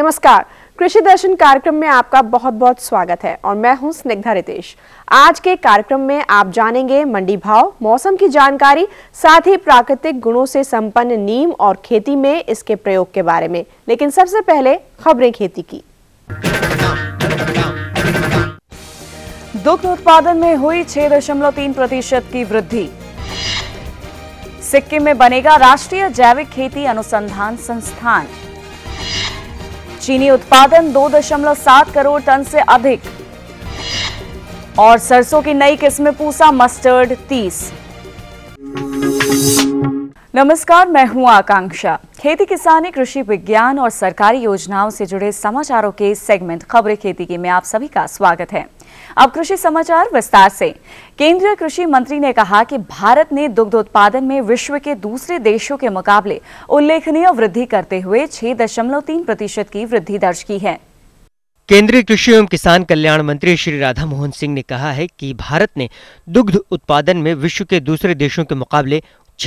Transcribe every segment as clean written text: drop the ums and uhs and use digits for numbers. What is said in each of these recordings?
नमस्कार, कृषि दर्शन कार्यक्रम में आपका बहुत बहुत स्वागत है और मैं हूं स्निग्धा रितेश। आज के कार्यक्रम में आप जानेंगे मंडी भाव, मौसम की जानकारी, साथ ही प्राकृतिक गुणों से संपन्न नीम और खेती में इसके प्रयोग के बारे में। लेकिन सबसे पहले खबरें खेती की। दुग्ध उत्पादन में हुई 6.3% की वृद्धि। सिक्किम में बनेगा राष्ट्रीय जैविक खेती अनुसंधान संस्थान। चीनी उत्पादन 2.7 करोड़ टन से अधिक। और सरसों की नई किस्म पूसा मस्टर्ड 30। नमस्कार, मैं हूं आकांक्षा। खेती किसानी, कृषि विज्ञान और सरकारी योजनाओं से जुड़े समाचारों के सेगमेंट खबरें खेती की में आप सभी का स्वागत है। अब कृषि समाचार विस्तार से। केंद्रीय कृषि मंत्री ने कहा कि भारत ने दुग्ध उत्पादन में विश्व के दूसरे देशों के मुकाबले उल्लेखनीय वृद्धि करते हुए 6.3% की वृद्धि दर्ज की है। केंद्रीय कृषि एवं किसान कल्याण मंत्री श्री राधा मोहन सिंह ने कहा है कि भारत ने दुग्ध उत्पादन में विश्व के दूसरे देशों के मुकाबले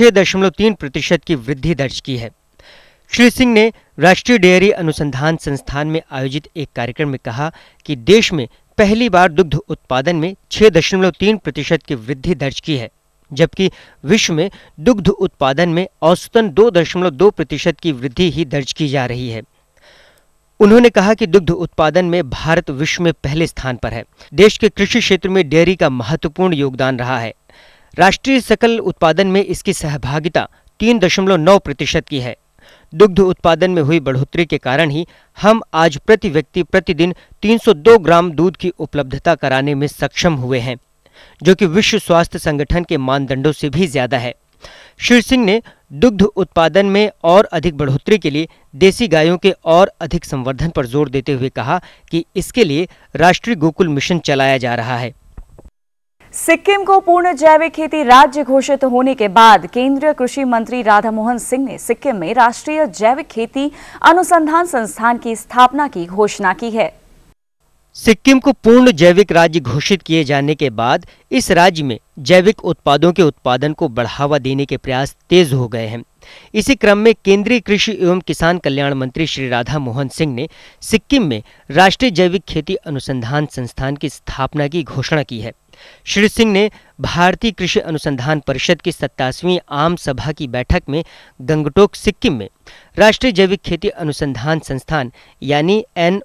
6.3% की वृद्धि दर्ज की है। श्री सिंह ने राष्ट्रीय डेयरी अनुसंधान संस्थान में आयोजित एक कार्यक्रम में कहा कि देश में पहली बार दुग्ध उत्पादन में 6.3% की वृद्धि दर्ज की है, जबकि विश्व में दुग्ध उत्पादन में औसतन 2.2% की वृद्धि ही दर्ज की जा रही है। उन्होंने कहा कि दुग्ध उत्पादन में भारत विश्व में पहले स्थान पर है। देश के कृषि क्षेत्र में डेयरी का महत्वपूर्ण योगदान रहा है। राष्ट्रीय सकल उत्पादन में इसकी सहभागिता 3.9% की है। दुग्ध उत्पादन में हुई बढ़ोतरी के कारण ही हम आज प्रति व्यक्ति प्रतिदिन 302 ग्राम दूध की उपलब्धता कराने में सक्षम हुए हैं, जो कि विश्व स्वास्थ्य संगठन के मानदंडों से भी ज्यादा है। श्री सिंह ने दुग्ध उत्पादन में और अधिक बढ़ोतरी के लिए देसी गायों के और अधिक संवर्धन पर जोर देते हुए कहा कि इसके लिए राष्ट्रीय गोकुल मिशन चलाया जा रहा है। सिक्किम को पूर्ण जैविक खेती राज्य घोषित होने के बाद केंद्रीय कृषि मंत्री राधा मोहन सिंह ने सिक्किम में राष्ट्रीय जैविक खेती अनुसंधान संस्थान की स्थापना की घोषणा की है। सिक्किम को पूर्ण जैविक राज्य घोषित किए जाने के बाद इस राज्य में जैविक उत्पादों के उत्पादन को बढ़ावा देने के प्रयास तेज हो गए हैं। इसी क्रम में केंद्रीय कृषि एवं किसान कल्याण मंत्री श्री राधा मोहन सिंह ने सिक्किम में राष्ट्रीय जैविक खेती अनुसंधान संस्थान की स्थापना की घोषणा की है। श्री सिंह ने भारतीय कृषि अनुसंधान परिषद की 87वीं आम सभा की बैठक में गंगटोक सिक्किम में राष्ट्रीय जैविक खेती अनुसंधान संस्थान यानी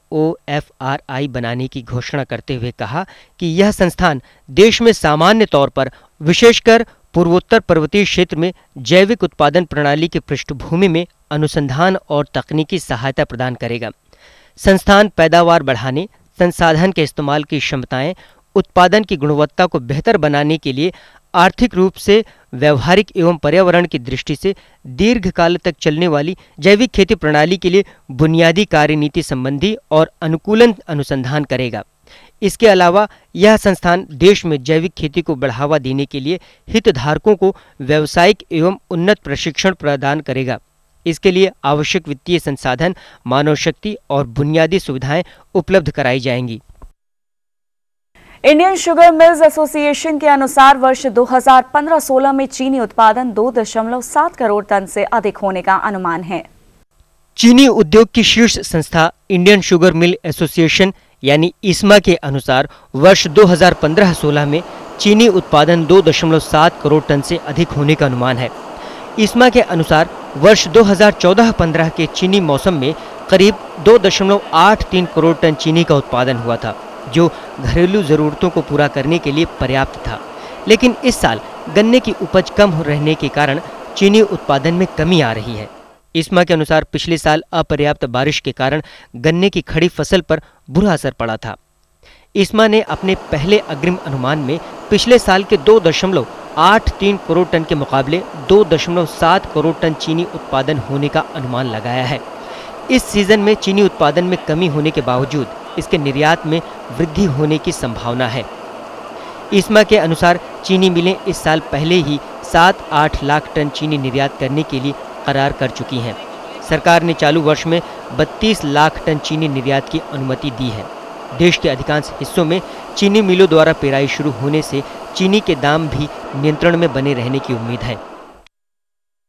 NOFRI बनाने की घोषणा करते हुए कहा कि यह संस्थान देश में सामान्य तौर पर विशेषकर पूर्वोत्तर पर्वतीय क्षेत्र में जैविक उत्पादन प्रणाली की पृष्ठभूमि में अनुसंधान और तकनीकी सहायता प्रदान करेगा। संस्थान पैदावार बढ़ाने, संसाधन के इस्तेमाल की क्षमताएं, उत्पादन की गुणवत्ता को बेहतर बनाने के लिए आर्थिक रूप से व्यवहारिक एवं पर्यावरण की दृष्टि से दीर्घकाल तक चलने वाली जैविक खेती प्रणाली के लिए बुनियादी कार्यनीति संबंधी और अनुकूलन अनुसंधान करेगा। इसके अलावा यह संस्थान देश में जैविक खेती को बढ़ावा देने के लिए हितधारकों को व्यावसायिक एवं उन्नत प्रशिक्षण प्रदान करेगा। इसके लिए आवश्यक वित्तीय संसाधन, मानव शक्ति और बुनियादी सुविधाएं उपलब्ध कराई जाएंगी। इंडियन शुगर मिल्स एसोसिएशन के अनुसार वर्ष 2015-16 में चीनी उत्पादन 2.7 करोड़ टन से अधिक होने का अनुमान है। चीनी उद्योग की शीर्ष संस्था इंडियन शुगर मिल एसोसिएशन यानी ISMA के अनुसार वर्ष 2015-16 में चीनी उत्पादन 2.7 करोड़ टन से अधिक होने का अनुमान है। ISMA के अनुसार वर्ष 2014-15 के चीनी मौसम में करीब 2.83 करोड़ टन चीनी का उत्पादन हुआ था, जो घरेलू जरूरतों को पूरा करने के लिए पर्याप्त था। लेकिन इस साल गन्ने की उपज कम रहने के कारण चीनी उत्पादन में कमी आ रही है। ISMA के अनुसार पिछले साल अपर्याप्त बारिश के कारण गन्ने की खड़ी फसल पर बुरा असर पड़ा था। ISMA ने अपने पहले अग्रिम अनुमान में पिछले साल के 2.83 करोड़ टन के मुकाबले 2.7 करोड़ टन चीनी उत्पादन होने का अनुमान लगाया है। इस सीजन में चीनी उत्पादन में कमी होने के बावजूद इसके निर्यात में वृद्धि होने की संभावना है। ISMA के अनुसार चीनी मिलें इस साल पहले ही 7-8 लाख टन चीनी निर्यात करने के लिए करार कर चुकी हैं। सरकार ने चालू वर्ष में 32 लाख टन चीनी निर्यात की अनुमति दी है। देश के अधिकांश हिस्सों में चीनी मिलों द्वारा पेराई शुरू होने से चीनी के दाम भी नियंत्रण में बने रहने की उम्मीद है।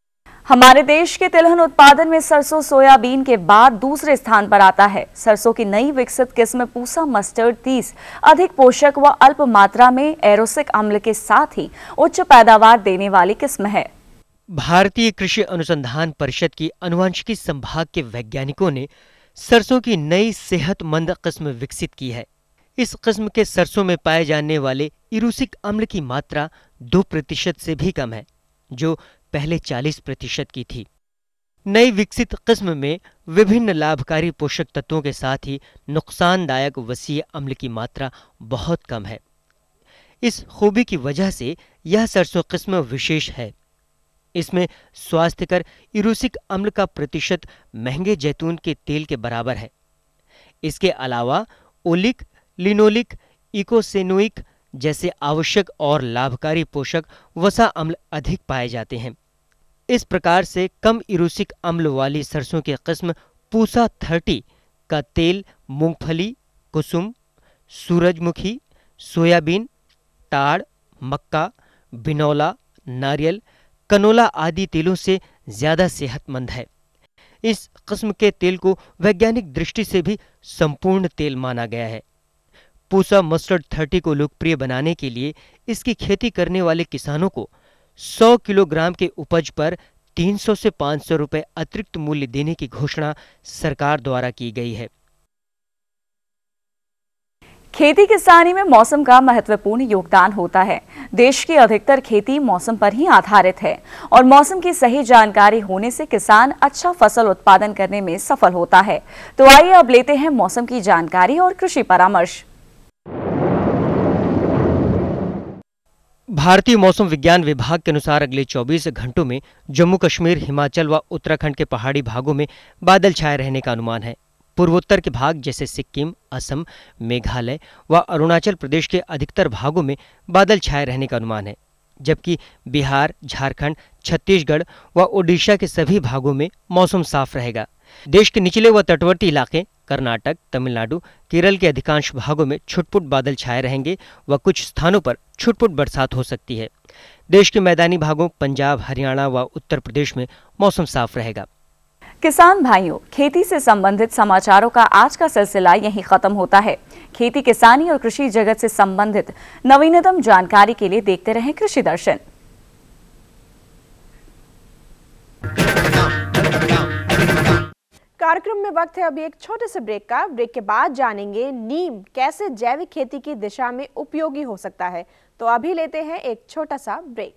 हमारे देश के तिलहन उत्पादन में सरसों सोयाबीन के बाद दूसरे स्थान पर आता है। सरसों की नई विकसित किस्म पूसा मस्टर्ड 30 अधिक पोषक व अल्प मात्रा में एरोसिक अम्ल के साथ ही उच्च पैदावार देने वाली किस्म है। भारतीय कृषि अनुसंधान परिषद की अनुवांशिकी संभाग के वैज्ञानिकों ने सरसों की नई सेहतमंद किस्म विकसित की है। इस किस्म के सरसों में पाए जाने वाले इरूसिक अम्ल की मात्रा 2% से भी कम है, जो पहले 40% की थी। नई विकसित किस्म में विभिन्न लाभकारी पोषक तत्वों के साथ ही नुकसानदायक वसीय अम्ल की मात्रा बहुत कम है। इस खूबी की वजह से यह सरसों किस्म विशेष है। इसमें स्वास्थ्यकर इरूसिक अम्ल का प्रतिशत महंगे जैतून के तेल के बराबर है। इसके अलावा ओलिक, लिनोलिक, इकोसेनोइक जैसे आवश्यक और लाभकारी पोषक वसा अम्ल अधिक पाए जाते हैं। इस प्रकार से कम इरूसिक अम्ल वाली सरसों की किस्म पूसा 30 का तेल मूंगफली, कुसुम, सूरजमुखी, सोयाबीन, ताड़, मक्का, बिनौला, नारियल, कनोला आदि तेलों से ज्यादा सेहतमंद है। इस किस्म के तेल को वैज्ञानिक दृष्टि से भी संपूर्ण तेल माना गया है। पूसा मस्टर्ड 30 को लोकप्रिय बनाने के लिए इसकी खेती करने वाले किसानों को 100 किलोग्राम के उपज पर 300 से 500 रुपए अतिरिक्त मूल्य देने की घोषणा सरकार द्वारा की गई है। खेती किसानी में मौसम का महत्वपूर्ण योगदान होता है। देश की अधिकतर खेती मौसम पर ही आधारित है और मौसम की सही जानकारी होने से किसान अच्छा फसल उत्पादन करने में सफल होता है। तो आइए अब लेते हैं मौसम की जानकारी और कृषि परामर्श। भारतीय मौसम विज्ञान विभाग के अनुसार अगले 24 घंटों में जम्मू कश्मीर, हिमाचल व उत्तराखंड के पहाड़ी भागों में बादल छाए रहने का अनुमान है। पूर्वोत्तर के भाग जैसे सिक्किम, असम, मेघालय व अरुणाचल प्रदेश के अधिकतर भागों में बादल छाए रहने का अनुमान है, जबकि बिहार, झारखंड, छत्तीसगढ़ व ओडिशा के सभी भागों में मौसम साफ रहेगा। देश के निचले व तटवर्ती इलाके, कर्नाटक, तमिलनाडु, केरल के अधिकांश भागों में छुटपुट बादल छाए रहेंगे व कुछ स्थानों पर छुटपुट बरसात हो सकती है। देश के मैदानी भागों, पंजाब, हरियाणा व उत्तर प्रदेश में मौसम साफ रहेगा। किसान भाइयों, खेती से संबंधित समाचारों का आज का सिलसिला यहीं खत्म होता है। खेती किसानी और कृषि जगत से संबंधित नवीनतम जानकारी के लिए देखते रहें कृषि दर्शन। कार्यक्रम में वक्त है अभी एक छोटे से ब्रेक का। ब्रेक के बाद जानेंगे नीम कैसे जैविक खेती की दिशा में उपयोगी हो सकता है। तो अभी लेते हैं एक छोटा सा ब्रेक।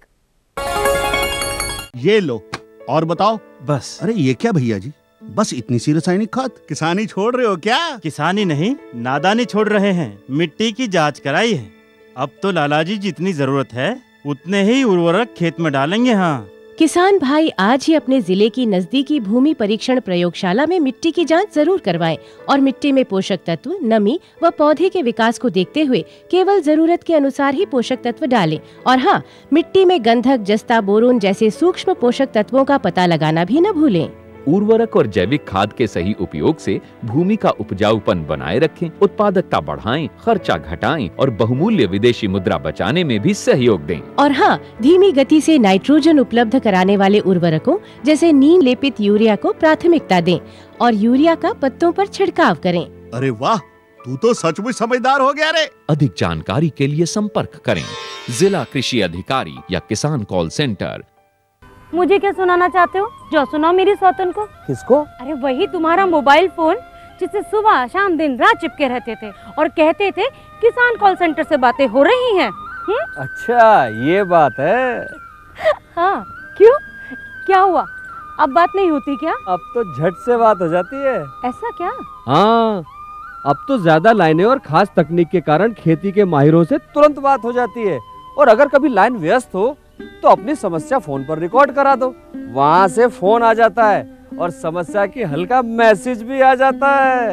ये लो और बताओ। बस। अरे ये क्या भैया जी, बस इतनी सी रासायनिक खाद? किसानी छोड़ रहे हो क्या? किसानी नहीं, नादानी छोड़ रहे हैं। मिट्टी की जांच कराई है। अब तो लालाजी जितनी जरूरत है उतने ही उर्वरक खेत में डालेंगे। हाँ, किसान भाई आज ही अपने जिले की नजदीकी भूमि परीक्षण प्रयोगशाला में मिट्टी की जांच जरूर करवाएं और मिट्टी में पोषक तत्व, नमी व पौधे के विकास को देखते हुए केवल जरूरत के अनुसार ही पोषक तत्व डालें। और हाँ, मिट्टी में गंधक, जस्ता, बोरोन जैसे सूक्ष्म पोषक तत्वों का पता लगाना भी न भूलें। उर्वरक और जैविक खाद के सही उपयोग से भूमि का उपजाऊपन बनाए रखें, उत्पादकता बढ़ाएं, खर्चा घटाएं और बहुमूल्य विदेशी मुद्रा बचाने में भी सहयोग दें। और हाँ, धीमी गति से नाइट्रोजन उपलब्ध कराने वाले उर्वरकों जैसे नीम लेपित यूरिया को प्राथमिकता दें और यूरिया का पत्तों पर छिड़काव करें। अरे वाह, तू तो सचमुच समझदार हो गया रे। अधिक जानकारी के लिए संपर्क करें जिला कृषि अधिकारी या किसान कॉल सेंटर। मुझे क्या सुनाना चाहते हो? जो सुनाओ मेरी सौतन को। किसको? अरे वही तुम्हारा मोबाइल फोन जिससे सुबह शाम दिन रात चिपके रहते थे और कहते थे किसान कॉल सेंटर से बातें हो रही हैं। अच्छा, ये बात है। हाँ, क्यों, क्या हुआ? अब बात नहीं होती क्या? अब तो झट से बात हो जाती है। ऐसा क्या? हाँ, अब तो ज्यादा लाइनें और खास तकनीक के कारण खेती के माहिरों से तुरंत बात हो जाती है। और अगर कभी लाइन व्यस्त हो तो अपनी समस्या फोन पर रिकॉर्ड करा दो, वहाँ से फोन आ जाता है और समस्या की हल का मैसेज भी आ जाता है।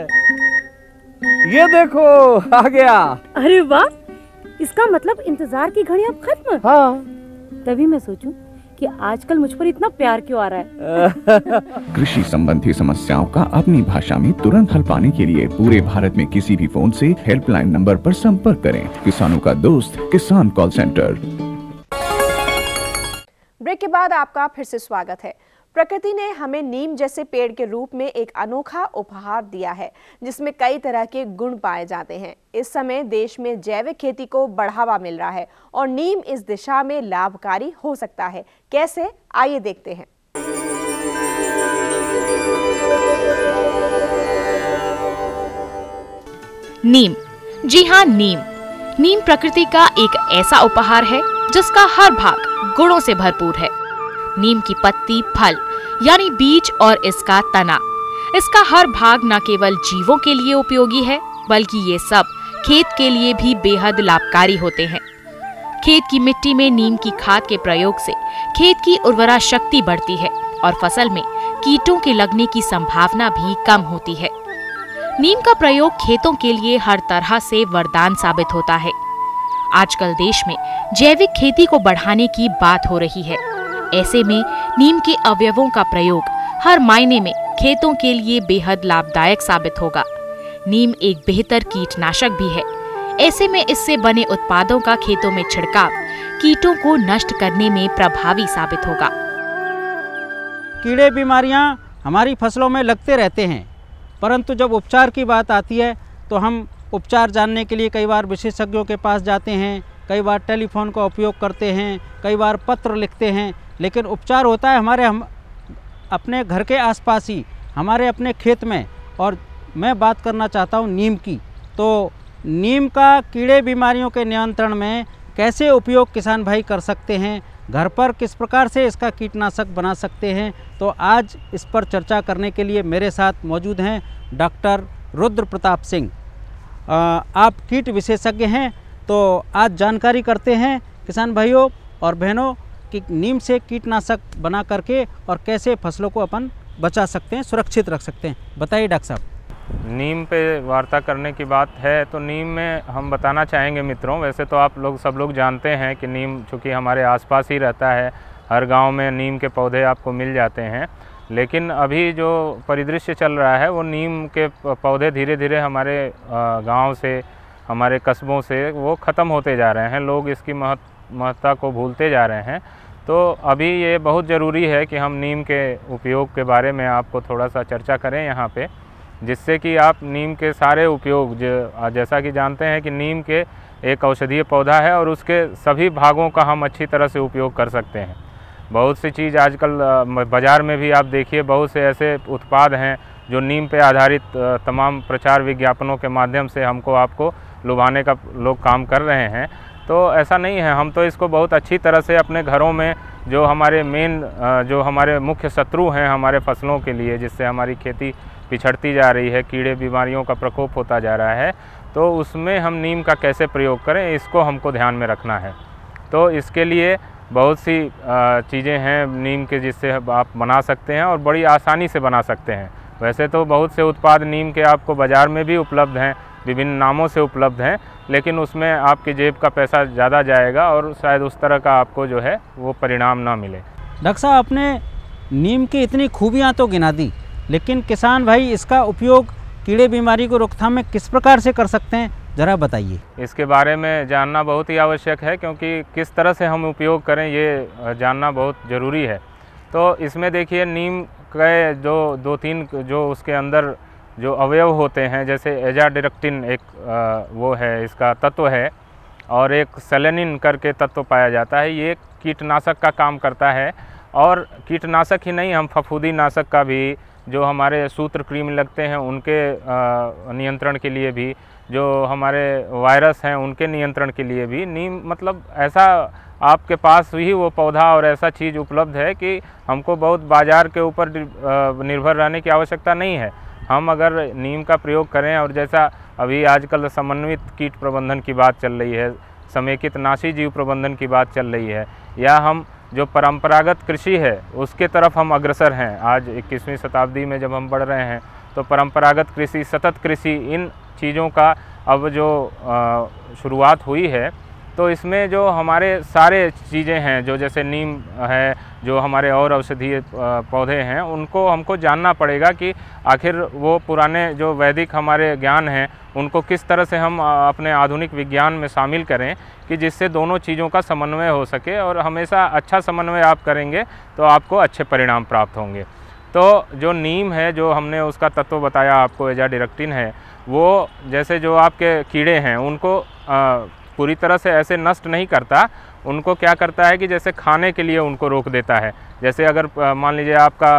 ये देखो, आ गया। अरे वाह, इसका मतलब इंतजार की घड़ी अब खत्म। हाँ, तभी मैं सोचूं कि आजकल मुझ पर इतना प्यार क्यों आ रहा है। कृषि संबंधी समस्याओं का अपनी भाषा में तुरंत हल पाने के लिए पूरे भारत में किसी भी फोन से हेल्पलाइन नंबर पर संपर्क करें। किसानों का दोस्त किसान कॉल सेंटर। ब्रेक के बाद आपका फिर से स्वागत है। प्रकृति ने हमें नीम जैसे पेड़ के रूप में एक अनोखा उपहार दिया है, जिसमें कई तरह के गुण पाए जाते हैं। इस समय देश में जैविक खेती को बढ़ावा मिल रहा है और नीम इस दिशा में लाभकारी हो सकता है। कैसे, आइए देखते हैं। नीम, जी हाँ, नीम प्रकृति का एक ऐसा उपहार है जिसका हर भाग गुणों से भरपूर है। नीम की पत्ती, फल यानी बीज और इसका तना, इसका हर भाग न केवल जीवों के लिए उपयोगी है बल्कि ये सब खेत के लिए भी बेहद लाभकारी होते हैं। खेत की मिट्टी में नीम की खाद के प्रयोग से खेत की उर्वरा शक्ति बढ़ती है और फसल में कीटों के लगने की संभावना भी कम होती है। नीम का प्रयोग खेतों के लिए हर तरह से वरदान साबित होता है। आजकल देश में जैविक खेती को बढ़ाने की बात हो रही है। ऐसे में नीम के अवयवों का प्रयोग हर मायने में खेतों के लिए बेहद लाभदायक साबित होगा। नीम एक बेहतर कीटनाशक भी है। ऐसे में इससे बने उत्पादों का खेतों में छिड़काव कीटों को नष्ट करने में प्रभावी साबित होगा। कीड़े बीमारियां हमारी फसलों में लगते रहते हैं, परंतु जब उपचार की बात आती है तो हम उपचार जानने के लिए कई बार विशेषज्ञों के पास जाते हैं, कई बार टेलीफोन का उपयोग करते हैं, कई बार पत्र लिखते हैं, लेकिन उपचार होता है हम अपने घर के आसपास ही, हमारे अपने खेत में। और मैं बात करना चाहता हूँ नीम की। तो नीम का कीड़े बीमारियों के नियंत्रण में कैसे उपयोग किसान भाई कर सकते हैं, घर पर किस प्रकार से इसका कीटनाशक बना सकते हैं, तो आज इस पर चर्चा करने के लिए मेरे साथ मौजूद हैं डॉक्टर रुद्र प्रताप सिंह। आप कीट विशेषज्ञ हैं, तो आज जानकारी करते हैं किसान भाइयों और बहनों कि नीम से कीटनाशक बना करके और कैसे फसलों को अपन बचा सकते हैं, सुरक्षित रख सकते हैं। बताइए डॉक्टर साहब। नीम पे वार्ता करने की बात है तो नीम में हम बताना चाहेंगे मित्रों, वैसे तो आप लोग सब लोग जानते हैं कि नीम चूँकि हमारे आसपास ही रहता है, हर गांव में नीम के पौधे आपको मिल जाते हैं। लेकिन अभी जो परिदृश्य चल रहा है वो नीम के पौधे धीरे धीरे हमारे गांव से, हमारे कस्बों से वो ख़त्म होते जा रहे हैं। लोग इसकी महत्ता को भूलते जा रहे हैं। तो अभी ये बहुत ज़रूरी है कि हम नीम के उपयोग के बारे में आपको थोड़ा सा चर्चा करें यहाँ पे, जिससे कि आप नीम के सारे उपयोग, जैसा कि जानते हैं कि नीम के एक औषधीय पौधा है और उसके सभी भागों का हम अच्छी तरह से उपयोग कर सकते हैं। बहुत सी चीज़ आजकल बाज़ार में भी आप देखिए, बहुत से ऐसे उत्पाद हैं जो नीम पे आधारित तमाम प्रचार विज्ञापनों के माध्यम से हमको आपको लुभाने का लोग काम कर रहे हैं। तो ऐसा नहीं है, हम तो इसको बहुत अच्छी तरह से अपने घरों में, जो हमारे जो हमारे मुख्य शत्रु हैं हमारे फसलों के लिए, जिससे हमारी खेती पिछड़ती जा रही है, कीड़े बीमारियों का प्रकोप होता जा रहा है, तो उसमें हम नीम का कैसे प्रयोग करें, इसको हमको ध्यान में रखना है। तो इसके लिए बहुत सी चीज़ें हैं नीम के, जिससे आप बना सकते हैं और बड़ी आसानी से बना सकते हैं। वैसे तो बहुत से उत्पाद नीम के आपको बाज़ार में भी उपलब्ध हैं, विभिन्न नामों से उपलब्ध हैं, लेकिन उसमें आपकी जेब का पैसा ज़्यादा जाएगा और शायद उस तरह का आपको जो है वो परिणाम ना मिले। डॉक्टर साहब, आपने नीम की इतनी खूबियाँ तो गिना दी, लेकिन किसान भाई इसका उपयोग कीड़े बीमारी को रोकथाम में किस प्रकार से कर सकते हैं, ज़रा बताइए। इसके बारे में जानना बहुत ही आवश्यक है, क्योंकि किस तरह से हम उपयोग करें ये जानना बहुत ज़रूरी है। तो इसमें देखिए, नीम के जो 2-3 जो उसके अंदर जो अवयव होते हैं, जैसे एजाडिरेक्टिन एक वो है, इसका तत्व है, और एक सेलेनिन करके तत्व पाया जाता है। ये कीटनाशक का काम करता है। और कीटनाशक ही नहीं, हम फफूंदी नाशक का भी, जो हमारे सूत्रकृमि लगते हैं उनके नियंत्रण के लिए भी, जो हमारे वायरस हैं उनके नियंत्रण के लिए भी नीम, मतलब ऐसा आपके पास ही वो पौधा और ऐसा चीज़ उपलब्ध है कि हमको बहुत बाज़ार के ऊपर निर्भर रहने की आवश्यकता नहीं है। हम अगर नीम का प्रयोग करें, और जैसा अभी आजकल समन्वित कीट प्रबंधन की बात चल रही है, समेकित नाशी जीव प्रबंधन की बात चल रही है, या हम जो परंपरागत कृषि है उसके तरफ हम अग्रसर हैं। आज 21वीं शताब्दी में जब हम बढ़ रहे हैं, तो परंपरागत कृषि, सतत कृषि, इन चीज़ों का अब जो शुरुआत हुई है, तो इसमें जो हमारे सारे चीज़ें हैं, जो जैसे नीम है, जो हमारे और औषधीय पौधे हैं, उनको हमको जानना पड़ेगा कि आखिर वो पुराने जो वैदिक हमारे ज्ञान हैं उनको किस तरह से हम अपने आधुनिक विज्ञान में शामिल करें कि जिससे दोनों चीज़ों का समन्वय हो सके। और हमेशा अच्छा समन्वय आप करेंगे तो आपको अच्छे परिणाम प्राप्त होंगे। तो जो नीम है, जो हमने उसका तत्व बताया आपको, एजाडिरेक्टिन है, वो जैसे जो आपके कीड़े हैं उनको पूरी तरह से ऐसे नष्ट नहीं करता, उनको क्या करता है कि जैसे खाने के लिए उनको रोक देता है। जैसे अगर मान लीजिए आपका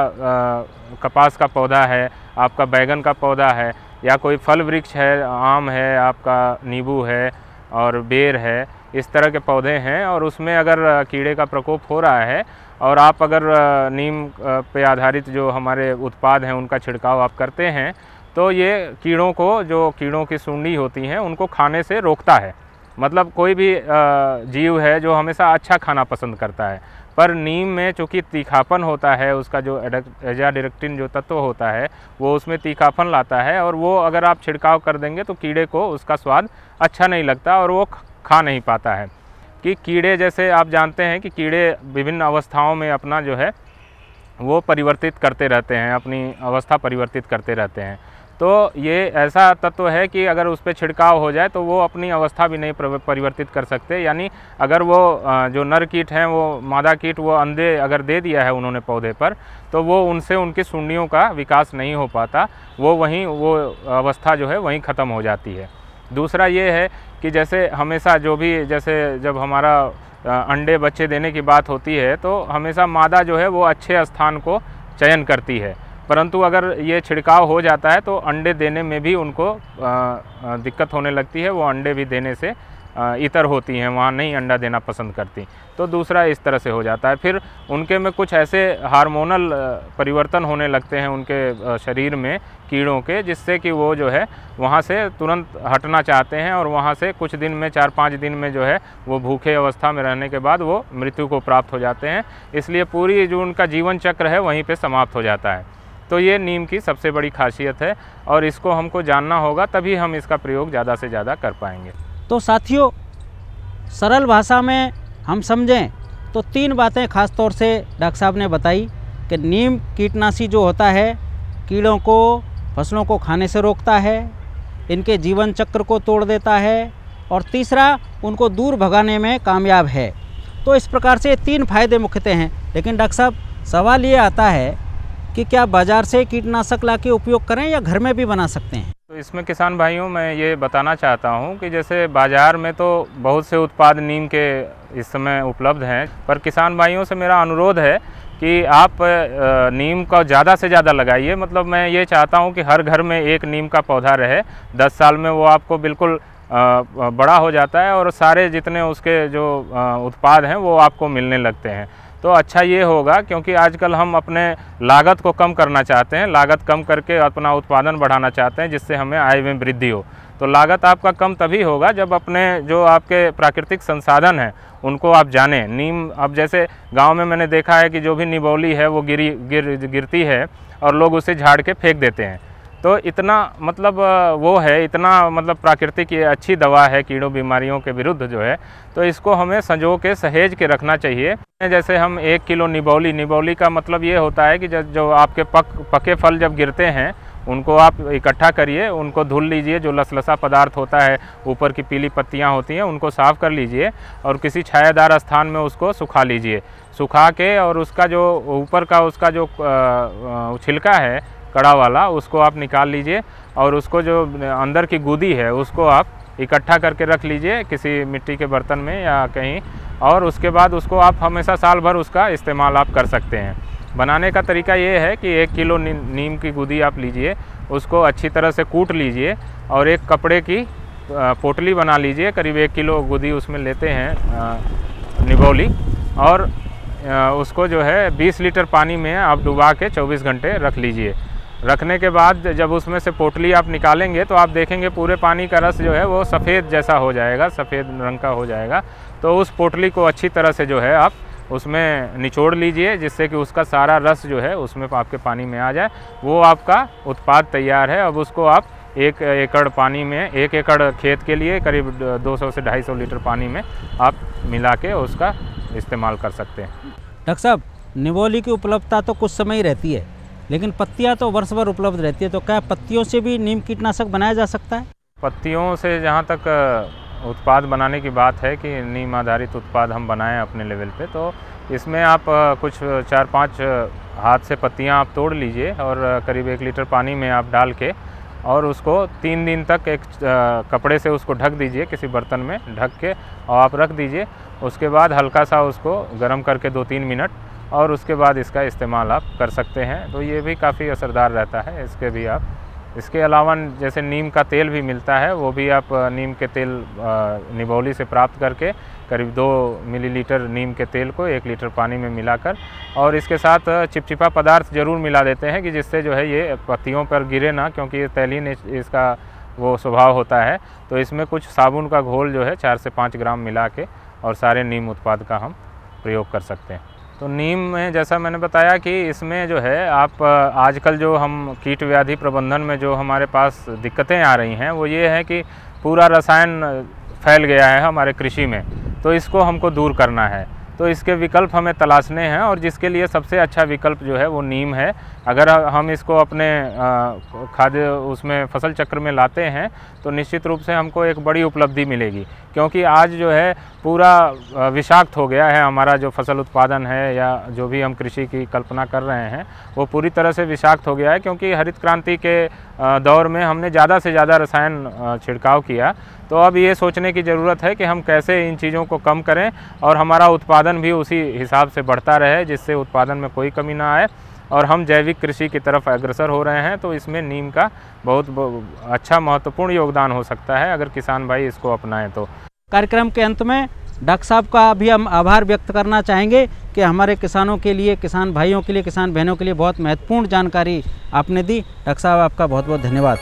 कपास का पौधा है, आपका बैगन का पौधा है, या कोई फल वृक्ष है, आम है, आपका नींबू है और बेर है, इस तरह के पौधे हैं, और उसमें अगर कीड़े का प्रकोप हो रहा है और आप अगर नीम पे आधारित जो हमारे उत्पाद हैं उनका छिड़काव आप करते हैं, तो ये कीड़ों को, जो कीड़ों की सूंडी होती हैं, उनको खाने से रोकता है। मतलब कोई भी जीव है जो हमेशा अच्छा खाना पसंद करता है, पर नीम में चूँकि तीखापन होता है, उसका जो एजाडिरेक्टिन जो तत्व होता है वो उसमें तीखापन लाता है, और वो अगर आप छिड़काव कर देंगे तो कीड़े को उसका स्वाद अच्छा नहीं लगता और वो खा नहीं पाता है। कि कीड़े, जैसे आप जानते हैं कि कीड़े विभिन्न अवस्थाओं में अपना जो है वो परिवर्तित करते रहते हैं, अपनी अवस्था परिवर्तित करते रहते हैं। तो ये ऐसा तत्व है कि अगर उस पर छिड़काव हो जाए तो वो अपनी अवस्था भी नहीं परिवर्तित कर सकते। यानी अगर वो जो नर कीट हैं, वो मादा कीट, वो अंडे अगर दे दिया है उन्होंने पौधे पर, तो वो उनसे उनकी सुंडियों का विकास नहीं हो पाता, वो वहीं वो अवस्था जो है वहीं ख़त्म हो जाती है। दूसरा ये है कि जैसे हमेशा जो भी, जैसे जब हमारा अंडे बच्चे देने की बात होती है तो हमेशा मादा जो है वो अच्छे स्थान को चयन करती है, परंतु अगर ये छिड़काव हो जाता है तो अंडे देने में भी उनको दिक्कत होने लगती है, वो अंडे भी देने से इतर होती हैं, वहाँ नहीं अंडा देना पसंद करती। तो दूसरा इस तरह से हो जाता है। फिर उनके में कुछ ऐसे हार्मोनल परिवर्तन होने लगते हैं उनके शरीर में, कीड़ों के, जिससे कि वो जो है वहाँ से तुरंत हटना चाहते हैं, और वहाँ से कुछ दिन में, 4-5 दिन में जो है वो भूखे अवस्था में रहने के बाद वो मृत्यु को प्राप्त हो जाते हैं। इसलिए पूरी जो उनका जीवन चक्र है वहीं पर समाप्त हो जाता है। तो ये नीम की सबसे बड़ी खासियत है, और इसको हमको जानना होगा, तभी हम इसका प्रयोग ज़्यादा से ज़्यादा कर पाएंगे। तो साथियों, सरल भाषा में हम समझें तो 3 बातें खास तौर से डॉक्टर साहब ने बताई कि नीम कीटनाशी जो होता है कीड़ों को, फसलों को खाने से रोकता है, इनके जीवन चक्र को तोड़ देता है, और तीसरा उनको दूर भगाने में कामयाब है। तो इस प्रकार से 3 फायदे मुख्यतः हैं। लेकिन डॉक्टर साहब, सवाल ये आता है कि क्या बाज़ार से कीटनाशक लाके उपयोग करें या घर में भी बना सकते हैं? तो इसमें किसान भाइयों, मैं ये बताना चाहता हूँ कि जैसे बाज़ार में तो बहुत से उत्पाद नीम के इस समय उपलब्ध हैं, पर किसान भाइयों से मेरा अनुरोध है कि आप नीम का ज़्यादा से ज़्यादा लगाइए। मतलब मैं ये चाहता हूँ कि हर घर में एक नीम का पौधा रहे। 10 साल में वो आपको बिल्कुल बड़ा हो जाता है, और सारे जितने उसके जो उत्पाद हैं वो आपको मिलने लगते हैं। तो अच्छा ये होगा, क्योंकि आजकल हम अपने लागत को कम करना चाहते हैं, लागत कम करके अपना उत्पादन बढ़ाना चाहते हैं, जिससे हमें आय में वृद्धि हो। तो लागत आपका कम तभी होगा जब अपने जो आपके प्राकृतिक संसाधन हैं उनको आप जानें। नीम, अब जैसे गांव में मैंने देखा है कि जो भी निबौली है वो गिरती है और लोग उसे झाड़ के फेंक देते हैं। तो इतना मतलब वो है, इतना मतलब प्राकृतिक ये अच्छी दवा है कीड़ों बीमारियों के विरुद्ध जो है, तो इसको हमें संजो के सहेज के रखना चाहिए। जैसे हम 1 किलो निबौली का मतलब ये होता है कि जो आपके पके फल जब गिरते हैं उनको आप इकट्ठा करिए, उनको धुल लीजिए, जो लसलसा पदार्थ होता है, ऊपर की पीली पत्तियां होती हैं, उनको साफ़ कर लीजिए और किसी छायादार स्थान में उसको सुखा लीजिए। सुखा के और उसका जो ऊपर का उसका जो छिलका है कड़ा वाला, उसको आप निकाल लीजिए, और उसको जो अंदर की गूदी है उसको आप इकट्ठा करके रख लीजिए किसी मिट्टी के बर्तन में या कहीं, और उसके बाद उसको आप हमेशा साल भर उसका इस्तेमाल आप कर सकते हैं। बनाने का तरीका ये है कि 1 किलो नीम की गूदी आप लीजिए, उसको अच्छी तरह से कूट लीजिए और एक कपड़े की पोटली बना लीजिए। करीब 1 किलो गूदी उसमें लेते हैं निबौली, और उसको जो है 20 लीटर पानी में आप डुबा के 24 घंटे रख लीजिए। रखने के बाद जब उसमें से पोटली आप निकालेंगे तो आप देखेंगे पूरे पानी का रस जो है वो सफ़ेद जैसा हो जाएगा, सफ़ेद रंग का हो जाएगा। तो उस पोटली को अच्छी तरह से जो है आप उसमें निचोड़ लीजिए, जिससे कि उसका सारा रस जो है उसमें आपके पानी में आ जाए। वो आपका उत्पाद तैयार है। अब उसको आप 1 एकड़ पानी में, 1 एकड़ खेत के लिए करीब 200 से 250 लीटर पानी में आप मिला के उसका इस्तेमाल कर सकते हैं। डॉक्टर साहब, निबोली की उपलब्धता तो कुछ समय ही रहती है, लेकिन पत्तियां तो वर्ष भर उपलब्ध रहती है, तो क्या पत्तियों से भी नीम कीटनाशक बनाया जा सकता है? पत्तियों से जहाँ तक उत्पाद बनाने की बात है कि नीम आधारित उत्पाद हम बनाएं अपने लेवल पे, तो इसमें आप कुछ 4-5 हाथ से पत्तियां आप तोड़ लीजिए और करीब 1 लीटर पानी में आप डाल के और उसको 3 दिन तक एक कपड़े से उसको ढक दीजिए, किसी बर्तन में ढक के और आप रख दीजिए। उसके बाद हल्का सा उसको गर्म करके 2-3 मिनट और उसके बाद इसका इस्तेमाल आप कर सकते हैं, तो ये भी काफ़ी असरदार रहता है। इसके अलावा जैसे नीम का तेल भी मिलता है, वो भी आप नीम के तेल निबोली से प्राप्त करके करीब 2 मिलीलीटर नीम के तेल को 1 लीटर पानी में मिलाकर और इसके साथ चिपचिपा पदार्थ ज़रूर मिला देते हैं कि जिससे जो है ये पत्तियों पर गिरे ना, क्योंकि ये तैलीन इसका वो स्वभाव होता है। तो इसमें कुछ साबुन का घोल जो है 4 से 5 ग्राम मिला के और सारे नीम उत्पाद का हम प्रयोग कर सकते हैं। तो नीम में जैसा मैंने बताया कि इसमें जो है आप आजकल जो हम कीट व्याधि प्रबंधन में जो हमारे पास दिक्कतें आ रही हैं वो ये है कि पूरा रसायन फैल गया है हमारे कृषि में, तो इसको हमको दूर करना है। तो इसके विकल्प हमें तलाशने हैं और जिसके लिए सबसे अच्छा विकल्प जो है वो नीम है। अगर हम इसको अपने खाद्य उसमें फसल चक्र में लाते हैं तो निश्चित रूप से हमको एक बड़ी उपलब्धि मिलेगी, क्योंकि आज जो है पूरा विषाक्त हो गया है हमारा जो फसल उत्पादन है या जो भी हम कृषि की कल्पना कर रहे हैं वो पूरी तरह से विषाक्त हो गया है, क्योंकि हरित क्रांति के दौर में हमने ज़्यादा से ज़्यादा रसायन छिड़काव किया। तो अब ये सोचने की ज़रूरत है कि हम कैसे इन चीज़ों को कम करें और हमारा उत्पादन भी उसी हिसाब से बढ़ता रहे, जिससे उत्पादन में कोई कमी ना आए और हम जैविक कृषि की तरफ अग्रसर हो रहे हैं। तो इसमें नीम का बहुत अच्छा महत्वपूर्ण योगदान हो सकता है अगर किसान भाई इसको अपनाएं। तो कार्यक्रम के अंत में डॉक्टर साहब का भी हम आभार व्यक्त करना चाहेंगे कि हमारे किसानों के लिए, किसान भाइयों के लिए, किसान बहनों के लिए बहुत महत्वपूर्ण जानकारी आपने दी। डॉक्टर साहब, आपका बहुत बहुत धन्यवाद।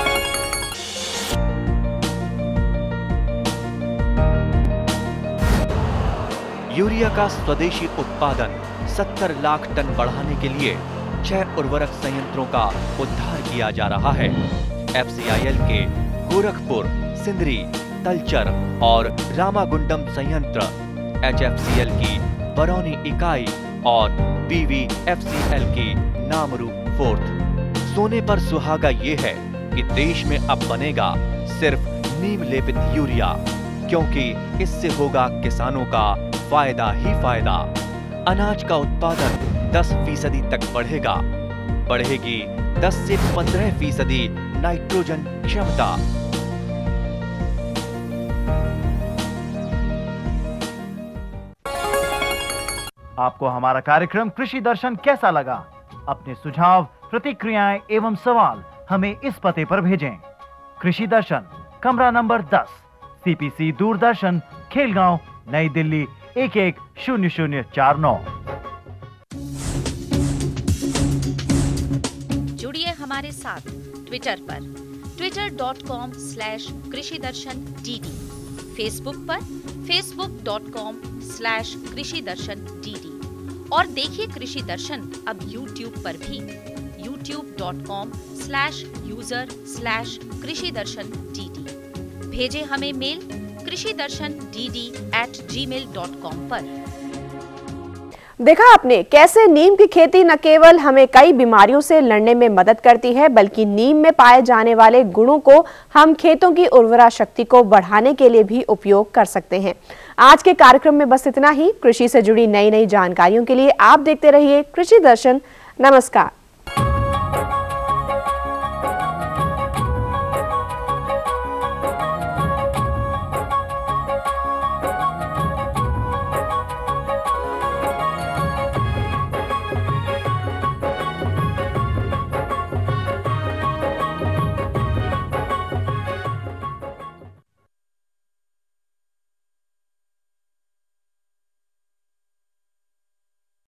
यूरिया का स्वदेशी उत्पादन 70 लाख टन बढ़ाने के लिए 6 उर्वरक संयंत्रों का उद्धार किया जा रहा है। FCIL के गोरखपुर, सिंदरी, तलचर और रामागुंडम संयंत्र, HFCL की बरौनी इकाई और BVFCL की नामरू फोर्थ। सोने पर सुहागा ये है कि देश में अब बनेगा सिर्फ नीम लेपित यूरिया, क्योंकि इससे होगा किसानों का फायदा ही फायदा। अनाज का उत्पादन 10% तक बढ़ेगा, बढ़ेगी 10 से 15% नाइट्रोजन क्षमता। आपको हमारा कार्यक्रम कृषि दर्शन कैसा लगा? अपने सुझाव, प्रतिक्रियाएं एवं सवाल हमें इस पते पर भेजें। कृषि दर्शन, कमरा नंबर 10, CPC दूरदर्शन, खेलगांव, नई दिल्ली 110049। जुड़िए हमारे साथ ट्विटर पर twitter.com/कृषिदर्शन-dd, फेसबुक पर facebook.com/कृषिदर्शन-dd और देखिए कृषि दर्शन अब YouTube पर भी youtube.com/user/कृषिदर्शन-dd। भेजें हमें मेल कृषिदर्शन-dd@gmail.com पर। देखा आपने कैसे नीम की खेती न केवल हमें कई बीमारियों से लड़ने में मदद करती है, बल्कि नीम में पाए जाने वाले गुणों को हम खेतों की उर्वरा शक्ति को बढ़ाने के लिए भी उपयोग कर सकते हैं। आज के कार्यक्रम में बस इतना ही। कृषि से जुड़ी नई नई जानकारियों के लिए आप देखते रहिए कृषि दर्शन। नमस्कार।